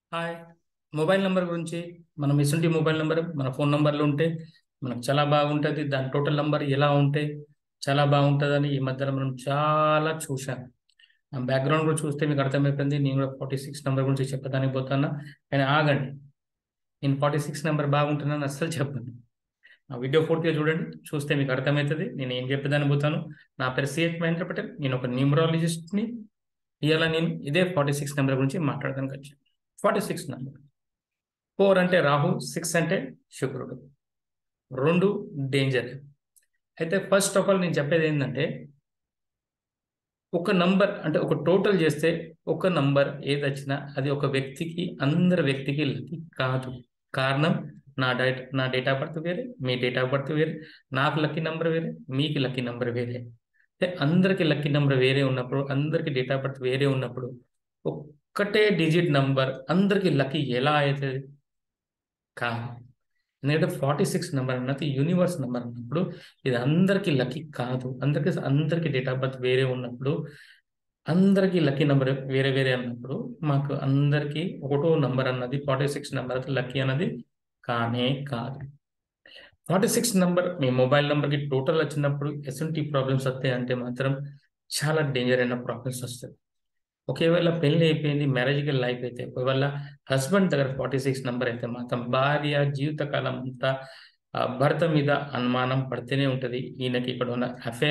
Hi. Mobile number గురించి మనం ఎసుంటి మొబైల్ నంబర్ మన ఫోన్ నంబర్లో ఉంటే మనకు చాలా బాగుంటుంది. దాని టోటల్ నంబర్ ఎలా ఉంటే చాలా బాగుంటుందని ఈ మధ్యలో మనం చాలా చూసాం. ఆ బ్యాక్గ్రౌండ్ కూడా చూస్తే మీకు అర్థమైపోయింది. నేను కూడా 46 నెంబర్ గురించి చెప్పడానికి పోతున్నా, కానీ ఆగండి. నేను 46 నెంబర్ బాగుంటుందని అస్సలు చెప్పను. ఆ వీడియో పూర్తిగా చూడండి, చూస్తే మీకు అర్థమవుతుంది నేను ఏం చెప్పేదాన్ని పోతాను. నా పేరు సిహెచ్ మహేంద్ర పటేల్, నేను ఒక న్యూమరాలజిస్ట్ని. ఇవాళ నేను ఇదే 46 నెంబర్ గురించి మాట్లాడడానికి వచ్చాను. 46 నెంబర్ 4 అంటే రాహు, 6 అంటే శుక్రుడు, రెండు డేంజర్. అయితే ఫస్ట్ ఆఫ్ ఆల్ నేను చెప్పేది ఏంటంటే, ఒక నంబర్ అంటే ఒక టోటల్ చేస్తే ఒక నంబర్ ఏది వచ్చినా అది ఒక వ్యక్తికి, అందరి వ్యక్తికి లక్కీ కాదు. కారణం, నా డేట్ ఆఫ్ బర్త్ వేరే, మీ డేట్ ఆఫ్ బర్త్ వేరే, నాకు లక్కీ నంబర్ వేరే, మీకు లక్కీ నంబర్ వేరే. అంటే అందరికి లక్కీ నంబర్ వేరే ఉన్నప్పుడు, అందరికి డేట్ ఆఫ్ బర్త్ వేరే ఉన్నప్పుడు ఒక్కటే డిజిట్ నంబర్ అందరికి లక్కీ ఎలా అవుతుంది? కాదు. ఎందుకంటే 46 నెంబర్ అన్నది యూనివర్స్ నెంబర్ అన్నప్పుడు ఇది అందరికీ లక్కీ కాదు. అందరికీ డేట్ ఆఫ్ బర్త్ వేరే ఉన్నప్పుడు, అందరికీ లక్కీ నెంబర్ వేరే వేరే అన్నప్పుడు, మాకు అందరికీ ఒకటో నెంబర్ అన్నది 46 నెంబర్ లక్కీ అన్నది కానే కాదు. 46 నెంబర్ మీ మొబైల్ నెంబర్కి టోటల్ వచ్చినప్పుడు ఎటువంటి ప్రాబ్లమ్స్ వస్తాయి అంటే మాత్రం చాలా డేంజర్ అయిన ప్రాబ్లమ్స్ వస్తాయి. ఒకవేళ పెళ్లి అయిపోయింది, మ్యారేజికల్ లైఫ్ అయితే, ఒకవేళ హస్బెండ్ దగ్గర 46 నెంబర్ అయితే మాత్రం భార్య జీవితకాలం అంతా భర్త మీద అనుమానం పడుతూనే ఉంటది. ఈయనకి ఇక్కడ ఉన్న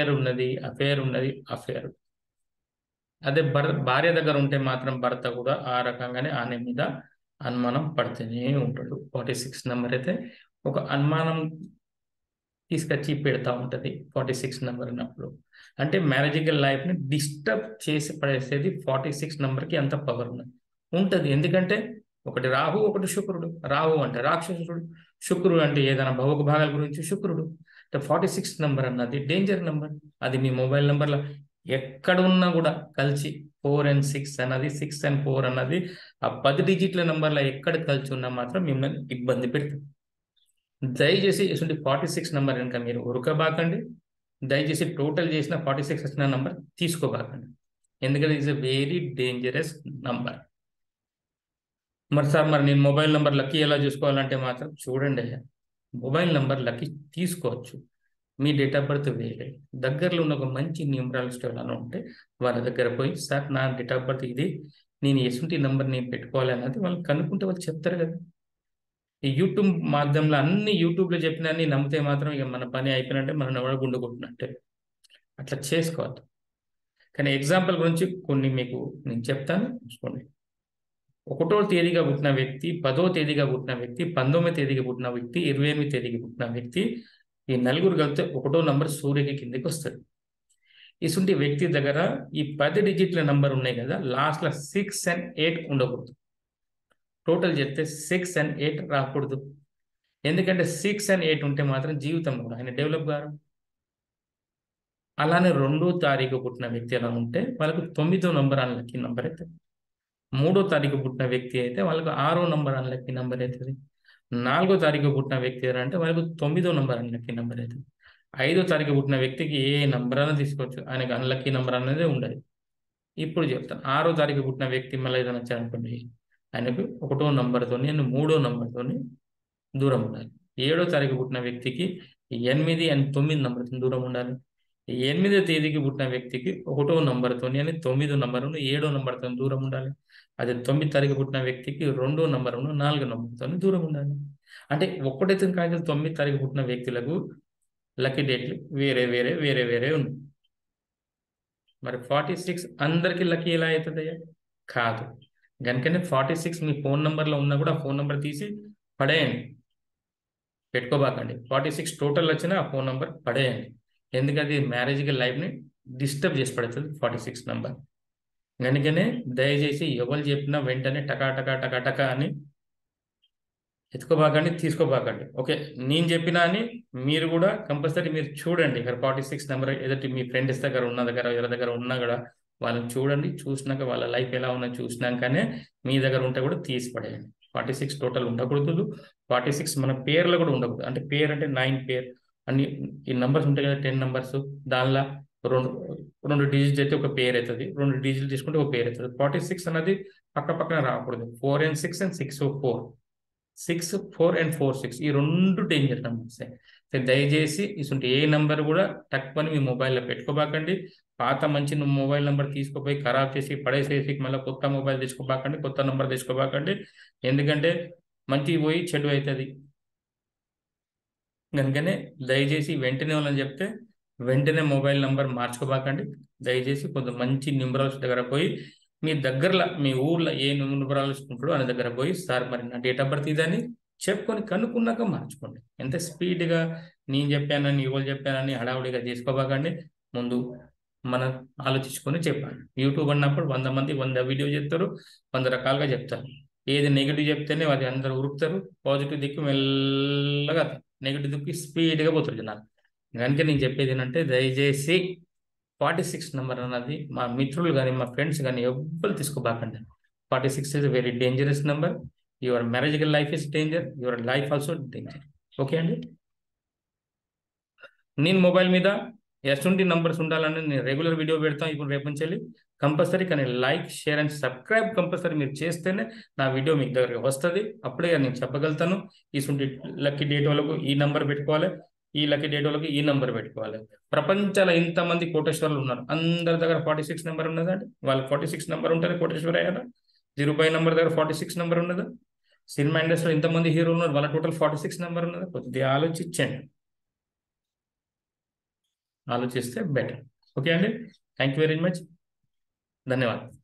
అఫేర్. అదే భార్య దగ్గర ఉంటే మాత్రం భర్త కూడా ఆ రకంగానే ఆమె మీద అనుమానం పడుతూనే ఉంటాడు. 46 నెంబర్ అయితే ఒక అనుమానం తీసుకొచ్చి పెడతా ఉంటది 46 నెంబర్ అన్నప్పుడు. అంటే మ్యారేజికల్ లైఫ్ ని డిస్టర్బ్ చేసి పడేసేది 46 నెంబర్ కి అంత పవర్ ఉంటది. ఎందుకంటే ఒకటి రాహు, ఒకటి శుక్రుడు. రాహు అంటే రాక్షసుడు, శుక్రుడు అంటే ఏదైనా భౌగ భాగాల గురించి శుక్రుడు. అంటే 46 నెంబర్ అన్నది డేంజర్ నెంబర్. అది మీ మొబైల్ నెంబర్లో ఎక్కడున్నా కూడా కలిసి 4 అండ్ 6 అన్నది, 6 అండ్ 4 అన్నది ఆ 10 డిజిట్ల నెంబర్లో ఎక్కడ కలిసి ఉన్నా మాత్రం మిమ్మల్ని ఇబ్బంది పెడుతుంది. దయచేసి ఇటువంటి 46 నెంబర్ కనుక మీరు ఉరకబాకండి. దయచేసి టోటల్ చేసిన 46 వచ్చిన నంబర్ తీసుకోబాకండి. ఎందుకంటే it's a very dangerous number. మరి సార్, మరి నేను మొబైల్ నెంబర్ లక్కీ ఎలా చూసుకోవాలంటే మాత్రం చూడండి అయ్యా, మొబైల్ నెంబర్ లక్కీ తీసుకోవచ్చు. మీ డేట్ ఆఫ్ బర్త్ వేరే, దగ్గరలో ఉన్న ఒక మంచి న్యూమరాలజిస్ట్ ఎవరైనా ఉంటే వాళ్ళ దగ్గర పోయి, సార్ నా డేట్ ఆఫ్ బర్త్ ఇది, నేను ఎటువంటి నెంబర్ నేను పెట్టుకోవాలి అన్నది వాళ్ళు కనుక్కుంటే వాళ్ళు చెప్తారు కదా. ఈ యూట్యూబ్ మాధ్యమంలో అన్ని యూట్యూబ్లో చెప్పిన అన్ని నమ్మితే మాత్రం ఇక మన పని అయిపోయినట్టే, మనం ఎవరో గుండు కొట్టినట్టే. అట్లా చేసుకోవద్దు. కానీ ఎగ్జాంపుల్ గురించి కొన్ని మీకు నేను చెప్తాను, చూసుకోండి. 1వ తేదీగా పుట్టిన వ్యక్తి, 10వ తేదీగా పుట్టిన వ్యక్తి, 19వ తేదీగా పుట్టిన వ్యక్తి, 28వ తేదీకి పుట్టిన వ్యక్తి, ఈ నలుగురు కలిపితే ఒకటో నంబర్ సూర్యుకి కిందకి వస్తుంది. ఇటువంటి వ్యక్తి దగ్గర ఈ 10 డిజిట్ల నంబర్ ఉన్నాయి కదా, లాస్ట్లో 6 అండ్ 8 ఉండకూడదు. టోటల్ చెప్తే 6 అండ్ 8 రాకూడదు. ఎందుకంటే 6 అండ్ 8 ఉంటే మాత్రం జీవితంలో కూడా ఆయన డెవలప్ గారు. అలానే 2వ తారీఖు పుట్టిన వ్యక్తి ఎలా ఉంటే వాళ్ళకు 9వ నంబర్ అన్లక్కీ నంబర్ అవుతుంది. 3వ తారీఖు పుట్టిన వ్యక్తి అయితే వాళ్ళకు 6వ నంబర్ అన్లక్కీ నంబర్ అవుతుంది. 4వ తారీఖు పుట్టిన వ్యక్తి ఎవరంటే వాళ్ళకు 9వ నంబర్ అన్లక్కీ నంబర్ అవుతుంది. 5వ తారీఖు పుట్టిన వ్యక్తికి ఏ నంబర్ అయినా తీసుకోవచ్చు, ఆయనకు అన్లక్కీ నంబర్ అనేది ఉండదు. ఇప్పుడు చెప్తాను. 6వ తారీఖు పుట్టిన వ్యక్తి మళ్ళీ ఏదైనా వచ్చారనుకోండి, ఆయనకు 1వ నంబర్తో 3వ నంబర్తో దూరం ఉండాలి. 7వ తారీఖు పుట్టిన వ్యక్తికి 8 అండ్ 9 నంబర్తో దూరం ఉండాలి. 8వ తేదీకి పుట్టిన వ్యక్తికి 1వ నంబర్తో 9వ నంబర్ను 7వ నంబర్తో దూరం ఉండాలి. అదే 9 తారీఖు పుట్టిన వ్యక్తికి 2వ నంబర్ను 4వ నంబర్తో దూరం ఉండాలి. అంటే ఒకటైతే కాదు, 9 తారీఖు పుట్టిన వ్యక్తులకు లక్కీ డేట్లు వేరే వేరే వేరే వేరే ఉన్నాయి. మరి 46 అందరికీ లక్కీ ఎలా అవుతుందయ్యా? కాదు. కనుకనే 46 మీ ఫోన్ నెంబర్లో ఉన్నా కూడా ఆ ఫోన్ నెంబర్ తీసి పడేయండి, పెట్టుకోబాకండి. 46 టోటల్ వచ్చినా ఆ ఫోన్ నెంబర్ పడేయండి. ఎందుకంటే మ్యారేజ్కి లైఫ్ని డిస్టర్బ్ చేసి పడుతుంది 46 నెంబర్. అందుకనే దయచేసి ఎవరు చెప్పినా వెంటనే టకా టకా టకా టకా అని ఎత్తుకోబాకండి, తీసుకోబాకండి. ఓకే, నేను చెప్పినా అని మీరు కూడా కంపల్సరీ మీరు చూడండి. ఇక్కడ 46 నెంబర్ ఏదైతే మీ ఫ్రెండ్స్ దగ్గర ఉన్న దగ్గర ఎవరి దగ్గర ఉన్నా కూడా వాళ్ళని చూడండి. చూసినాక వాళ్ళ లైఫ్ ఎలా ఉన్నా చూసినాకనే మీ దగ్గర ఉంటే కూడా తీసి పడేయండి. 46 టోటల్ ఉండకూడదు. 46 మన పేర్లో కూడా ఉండకూడదు. అంటే పేరు అంటే 9 పేర్ అన్ని ఈ నంబర్స్ ఉంటాయి కదా, 10 నంబర్స్, దానిలో రెండు రెండు డిజిట్స్ అయితే ఒక పేరు అవుతుంది, 2 డిజిట్లు తీసుకుంటే ఒక పేరు అవుతుంది. 46 అనేది పక్క పక్కన రాకూడదు. 4 and 6 and 6 4. 6 4 and 4 6 ఈ రెండు డేంజర్ నెంబర్స్. దయచేసి ఇటువంటి ఏ నెంబర్ కూడా టక్కుని మీ మొబైల్లో పెట్టుకోబాకండి. పాత మంచి మొబైల్ నెంబర్ తీసుకుపోయి ఖరాబ్ చేసి పడేసేసి మళ్ళీ కొత్త మొబైల్ తెచ్చుకోబాకండి, కొత్త నెంబర్ తెచ్చుకోబాకండి. ఎందుకంటే మంచి పోయి చెడు అవుతుంది. కనుకనే దయచేసి వెంటనే వాళ్ళని చెప్తే వెంటనే మొబైల్ నెంబర్ మార్చుకోబాకండి. దయచేసి కొంత మంచి న్యూమరాలజిస్ట్ దగ్గర పోయి మీ దగ్గరలో మీ ఊర్లో ఏ న్యూమరాలజిస్ట్ ఉంటాడో ఆయన దగ్గర పోయి సార్ మరి నా డేట్ ఆఫ్ బర్త్ ఇదని చెప్పుకొని కనుక్కున్నాక మార్చుకోండి. ఎంత స్పీడ్గా నేను చెప్పానని ఎవరు చెప్పానని హడావుడిగా చేసుకోబాకండి. ముందు మనం ఆలోచించుకొని చెప్పాలి. యూట్యూబ్ అన్నప్పుడు 100 మంది 100 వీడియో చెప్తారు, 100 రకాలుగా చెప్తారు. ఏది నెగిటివ్ చెప్తేనే అది అందరూ ఉరుకుతారు, పాజిటివ్ దిక్కు మెల్లగా, నెగిటివ్ దిక్కు స్పీడ్గా పోతారు జనాలు. కనుక నేను చెప్పేది ఏంటంటే దయచేసి 46 నెంబర్ అన్నది మా మిత్రులు కానీ మా ఫ్రెండ్స్ కానీ ఎవ్వరు తీసుకోబాకండి. 46 is very dangerous number. Your మ్యారేజికల్ life is danger, your life also danger. Okay అండి. నేను మొబైల్ మీద ఎటువంటి నంబర్స్ ఉండాలని నేను రెగ్యులర్ వీడియో పెడతాను ఇప్పుడు రేపు నుంచి వెళ్ళి. కంపల్సరీ కానీ like share and subscribe compulsory మీరు చేస్తేనే నా వీడియో మీకు దగ్గరికి వస్తుంది. అప్పుడే నేను చెప్పగలుగుతాను ఇటువంటి లక్కీ డేట్ వాళ్ళకు ఈ నంబర్ పెట్టుకోవాలి, ఈ లక్కీ డేట్ వాళ్ళకి ఈ నంబర్ పెట్టుకోవాలి. ప్రపంచంలో ఇంతమంది కోటేశ్వర్లు ఉన్నారు, అందరి దగ్గర 46 నెంబర్ ఉన్నదండి. వాళ్ళకి 46 నెంబర్ ఉంటేనే కోటేశ్వర అయ్యారా? 05 నెంబర్ దగ్గర 46 నెంబర్ ఉన్నదా? సినిమా ఇండస్ట్రీలో ఇంతమంది హీరోలు ఉన్నారు, వాళ్ళ టోటల్ 46 నెంబర్ ఉన్నదా? కొద్దిగా ఆలోచించండి, ఆలోచిస్తే బెటర్. ఓకే అండి. Thank you very much. ధన్యవాదాలు.